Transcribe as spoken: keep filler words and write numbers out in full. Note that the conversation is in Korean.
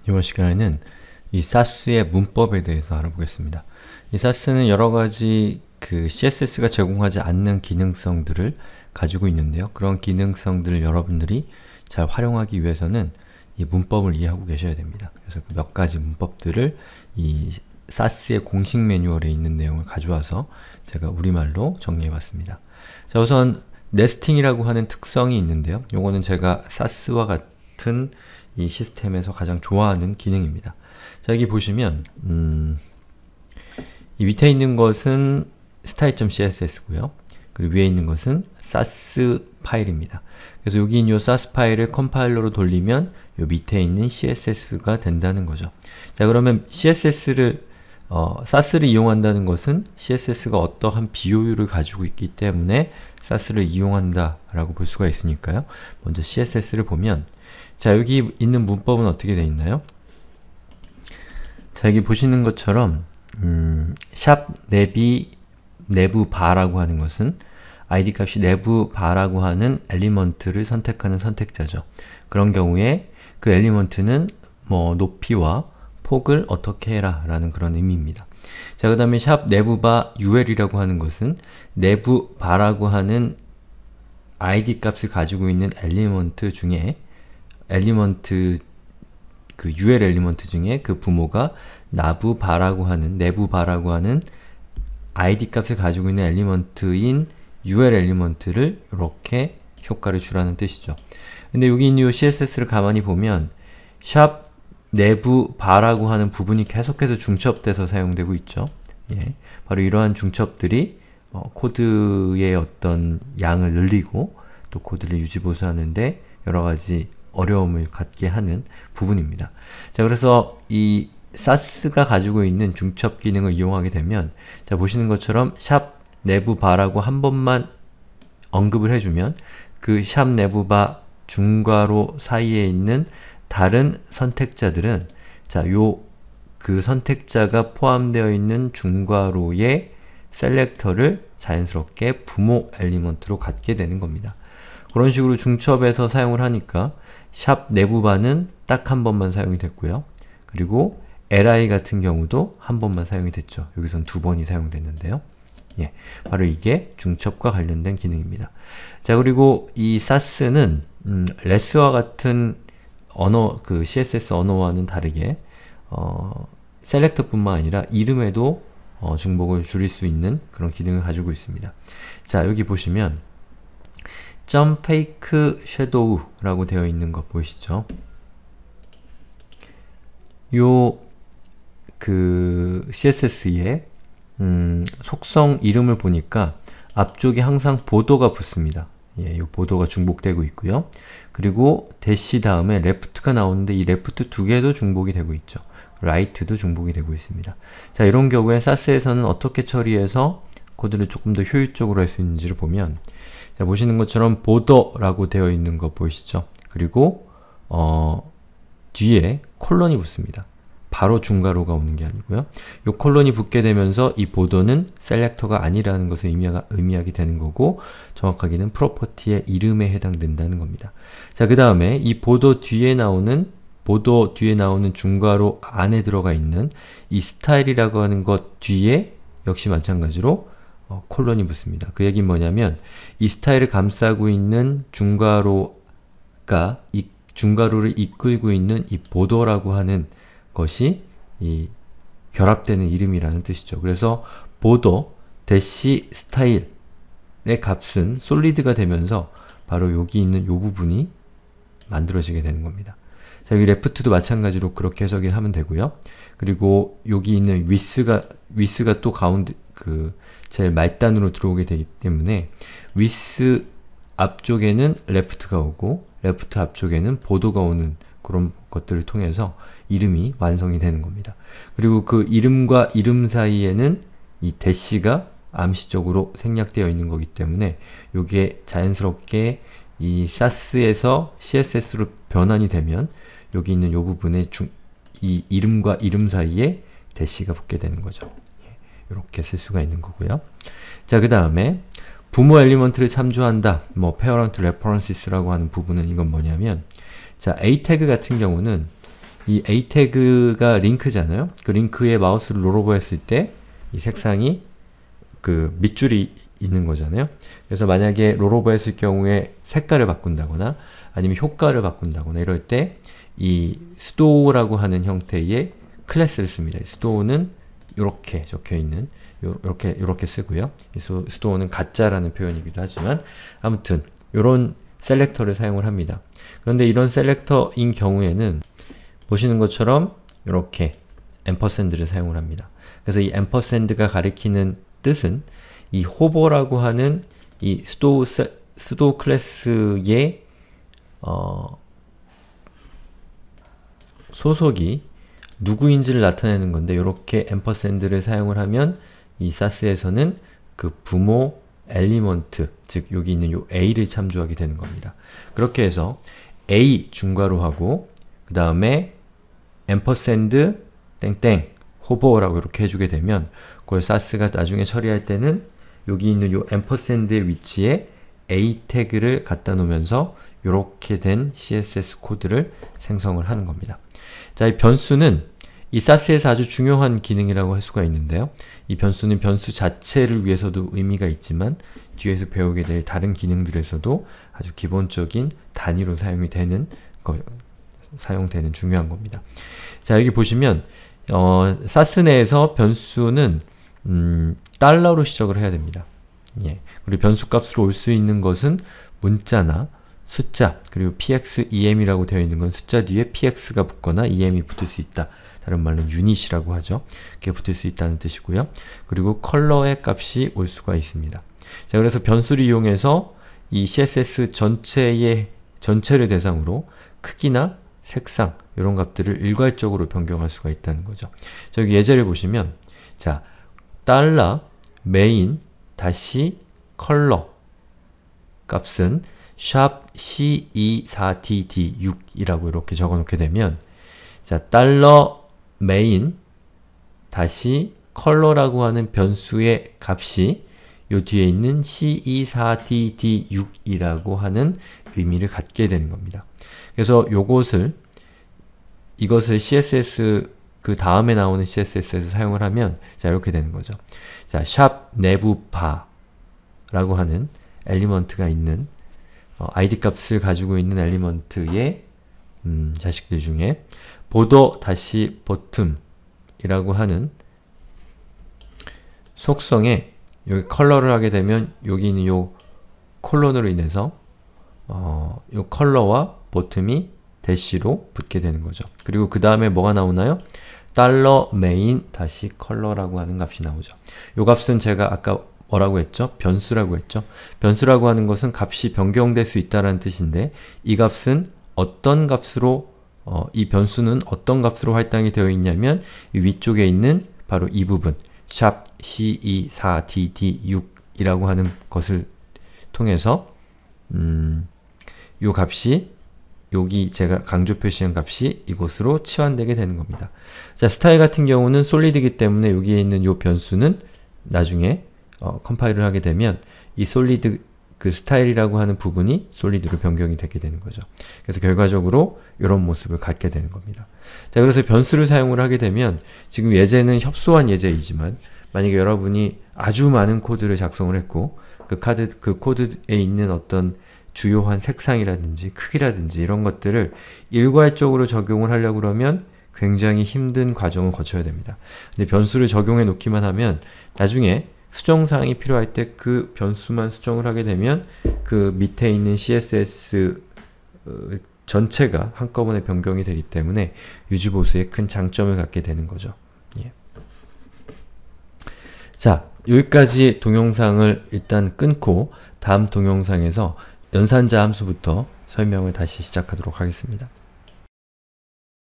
이번 시간에는 이 사스의 문법에 대해서 알아보겠습니다. 이 사스는 여러가지 그 씨에스에스가 제공하지 않는 기능성들을 가지고 있는데요. 그런 기능성들을 여러분들이 잘 활용하기 위해서는 이 문법을 이해하고 계셔야 됩니다. 그래서 그 몇 가지 문법들을 이 사스의 공식 매뉴얼에 있는 내용을 가져와서 제가 우리말로 정리해봤습니다. 자, 우선 네스팅이라고 하는 특성이 있는데요. 요거는 제가 사스와 같은 이 시스템에서 가장 좋아하는 기능입니다. 자, 여기 보시면 음, 이 밑에 있는 것은 style.css고요. 그리고 위에 있는 것은 사스 파일입니다. 그래서 여기 있는 이 사스 파일을 컴파일러로 돌리면 요 밑에 있는 씨에스에스가 된다는 거죠. 자, 그러면 씨에스에스를 어, 사스를 이용한다는 것은 씨에스에스가 어떠한 비효율을 가지고 있기 때문에 사스를 이용한다 라고 볼 수가 있으니까요. 먼저 씨에스에스를 보면, 자, 여기 있는 문법은 어떻게 되어 있나요? 자, 여기 보시는 것처럼 음, 샵 내비 내부 바라고 하는 것은 아이디 값이 내부 바라고 하는 엘리먼트를 선택하는 선택자죠. 그런 경우에 그 엘리먼트는 뭐 높이와 폭을 어떻게 해라 라는 그런 의미입니다. 자, 그 다음에 샵 내부바 유엘이라고 하는 것은 내부 바라고 하는 아이디 값을 가지고 있는 엘리먼트 중에 엘리먼트 그 유엘 엘리먼트 중에 그 부모가 나부 바라고 하는 내부 바라고 하는 아이디 값을 가지고 있는 엘리먼트인 유엘 엘리먼트를 이렇게 효과를 주라는 뜻이죠. 근데 여기 있는 이 씨에스에스를 가만히 보면 샵 내부 바라고 하는 부분이 계속해서 중첩돼서 사용되고 있죠. 예, 바로 이러한 중첩들이 어, 코드의 어떤 양을 늘리고 또 코드를 유지보수하는데 여러가지 어려움을 갖게 하는 부분입니다. 자, 그래서 이 사스가 가지고 있는 중첩 기능을 이용하게 되면, 자, 보시는 것처럼 샵 내부 바라고 한 번만 언급을 해주면 그 샵 내부 바 중괄호 사이에 있는 다른 선택자들은, 자, 요 그 선택자가 포함되어 있는 중괄호의 셀렉터를 자연스럽게 부모 엘리먼트로 갖게 되는 겁니다. 그런 식으로 중첩에서 사용을 하니까 샵 내부바는 딱 한 번만 사용이 됐고요. 그리고 li 같은 경우도 한 번만 사용이 됐죠. 여기선 두 번이 사용됐는데요. 예, 바로 이게 중첩과 관련된 기능입니다. 자, 그리고 이 사스는 음, 레스와 같은 언어, 그 씨에스에스 언어와는 다르게 어, 셀렉터뿐만 아니라 이름에도 어, 중복을 줄일 수 있는 그런 기능을 가지고 있습니다. 자, 여기 보시면 점 fake shadow 라고 되어 있는 거 보이시죠? 요 그 씨에스에스의 음, 속성 이름을 보니까 앞쪽에 항상 보도가 붙습니다. 예, 요 보도가 중복되고 있고요. 그리고 대시 다음에 left가 나오는데 이 left 두 개도 중복이 되고 있죠. right도 중복이 되고 있습니다. 자, 이런 경우에 사스에서는 어떻게 처리해서 코드를 조금 더 효율적으로 할 수 있는지를 보면, 자, 보시는 것처럼 border라고 되어 있는 거 보이시죠? 그리고 어, 뒤에 콜론이 붙습니다. 바로 중괄호가 오는 게 아니고요. 이 콜론이 붙게 되면서 이 보더는 셀렉터가 아니라는 것을 의미하, 의미하게 되는 거고, 정확하게는 프로퍼티의 이름에 해당된다는 겁니다. 자, 그 다음에 이 보더 뒤에 나오는 보더 뒤에 나오는 중괄호 안에 들어가 있는 이 스타일이라고 하는 것 뒤에 역시 마찬가지로 어, 콜론이 붙습니다. 그 얘기는 뭐냐면 이 스타일을 감싸고 있는 중괄호가 이 중괄호를 이끌고 있는 이 보더라고 하는 것이 이 결합되는 이름이라는 뜻이죠. 그래서 보더 대시 스타일의 값은 솔리드가 되면서 바로 여기 있는 이 부분이 만들어지게 되는 겁니다. 자, 여기 left도 마찬가지로 그렇게 해석을 하면 되고요. 그리고 여기 있는 width가 width가 또 가운데 그 제일 말단으로 들어오게 되기 때문에 width 앞쪽에는 left가 오고 left 앞쪽에는 보더가 오는 그런 것들을 통해서 이름이 완성이 되는 겁니다. 그리고 그 이름과 이름 사이에는 이 대시가 암시적으로 생략되어 있는 거기 때문에 이게 자연스럽게 이 사스에서 씨에스에스로 변환이 되면 여기 있는 이 부분에 중, 이 이름과 이름 사이에 대시가 붙게 되는 거죠. 이렇게 쓸 수가 있는 거고요. 자, 그 다음에 부모 엘리먼트를 참조한다. 뭐 parent references라고 하는 부분은 이건 뭐냐면, 자, a 태그 같은 경우는 이 A 태그가 링크잖아요. 그 링크에 마우스를 롤오버 했을 때 이 색상이 그 밑줄이 있는 거잖아요. 그래서 만약에 롤오버 했을 경우에 색깔을 바꾼다거나 아니면 효과를 바꾼다거나 이럴 때 이 수도라고 하는 형태의 클래스를 씁니다. 수도는 이렇게 적혀있는 요렇게 요렇게 쓰고요. 이 수도는 가짜라는 표현이기도 하지만 아무튼 요런 셀렉터를 사용을 합니다. 그런데 이런 셀렉터인 경우에는 보시는 것처럼 이렇게 앰퍼샌드를 사용을 합니다. 그래서 이 앰퍼샌드가 가리키는 뜻은 이 호버라고 하는 이 수도, 수도 클래스의 어, 소속이 누구인지를 나타내는 건데 이렇게 앰퍼샌드를 사용을 하면 이 사스에서는 그 부모 엘리먼트, 즉 여기 있는 요 A를 참조하게 되는 겁니다. 그렇게 해서 A 중괄호 하고 그 다음에 앰퍼샌드 땡땡 호버라고 이렇게 해주게 되면 그걸 사스가 나중에 처리할 때는 여기 있는 요 앰퍼샌드의 위치에 A 태그를 갖다 놓으면서 이렇게 된 씨에스에스 코드를 생성을 하는 겁니다. 자, 이 변수는 이 사스에서 아주 중요한 기능이라고 할 수가 있는데요. 이 변수는 변수 자체를 위해서도 의미가 있지만 뒤에서 배우게 될 다른 기능들에서도 아주 기본적인 단위로 사용이 되는 거, 사용되는 중요한 겁니다. 자, 여기 보시면 어, 사스 내에서 변수는 음, 달러로 시작을 해야 됩니다. 예. 그리고 변수 값으로 올 수 있는 것은 문자나 숫자, 그리고 px,em이라고 되어 있는 건 숫자 뒤에 px가 붙거나 em이 붙을 수 있다. 다른 말로는 유닛이라고 하죠. 그게 붙을 수 있다는 뜻이고요. 그리고 컬러의 값이 올 수가 있습니다. 자, 그래서 변수를 이용해서 이 씨에스에스 전체의, 전체를 대상으로 크기나 색상, 이런 값들을 일괄적으로 변경할 수가 있다는 거죠. 저기 예제를 보시면, 자, 달러 메인 다시 컬러 값은 샵 씨 이십사 디 디 육이라고 이렇게 적어 놓게 되면, 자, 달러 메인 다시 컬러라고 하는 변수의 값이 요 뒤에 있는 씨 이십사 디 디 육이라고 하는 의미를 갖게 되는 겁니다. 그래서 요것을 이것을 씨에스에스 그 다음에 나오는 씨에스에스에서 사용을 하면 자, 이렇게 되는 거죠. 자, 샵 내부파 라고 하는 엘리먼트가 있는 어, 아이디 값을 가지고 있는 엘리먼트의 음, 자식들 중에 보더 다시 버튼 이라고 하는 속성에 여기 컬러를 하게 되면 여기 있는 요 콜론으로 인해서 어, 요 컬러와 버튼이 대시로 붙게 되는 거죠. 그리고 그 다음에 뭐가 나오나요? 달러 메인 다시 컬러라고 하는 값이 나오죠. 요 값은 제가 아까 뭐라고 했죠? 변수라고 했죠? 변수라고 하는 것은 값이 변경될 수 있다는 뜻인데 이 값은 어떤 값으로 어, 이 변수는 어떤 값으로 할당이 되어 있냐면 이 위쪽에 있는 바로 이 부분 샵 씨 이십사 디 디 육이라고 하는 것을 통해서 음, 요 값이 여기 제가 강조 표시한 값이 이곳으로 치환되게 되는 겁니다. 자, 스타일 같은 경우는 솔리드이기 때문에 여기에 있는 요 변수는 나중에 어, 컴파일을 하게 되면 이 솔리드 그 스타일이라고 하는 부분이 솔리드로 변경이 되게 되는 거죠. 그래서 결과적으로 이런 모습을 갖게 되는 겁니다. 자, 그래서 변수를 사용을 하게 되면 지금 예제는 협소한 예제이지만 만약에 여러분이 아주 많은 코드를 작성을 했고 그 카드, 그 코드에 있는 어떤 주요한 색상이라든지 크기라든지 이런 것들을 일괄적으로 적용을 하려고 그러면 굉장히 힘든 과정을 거쳐야 됩니다. 근데 변수를 적용해 놓기만 하면 나중에 수정사항이 필요할 때 그 변수만 수정을 하게 되면 그 밑에 있는 씨에스에스 전체가 한꺼번에 변경이 되기 때문에 유지보수에 큰 장점을 갖게 되는 거죠. 예. 자, 여기까지 동영상을 일단 끊고 다음 동영상에서 연산자 함수부터 설명을 다시 시작하도록 하겠습니다.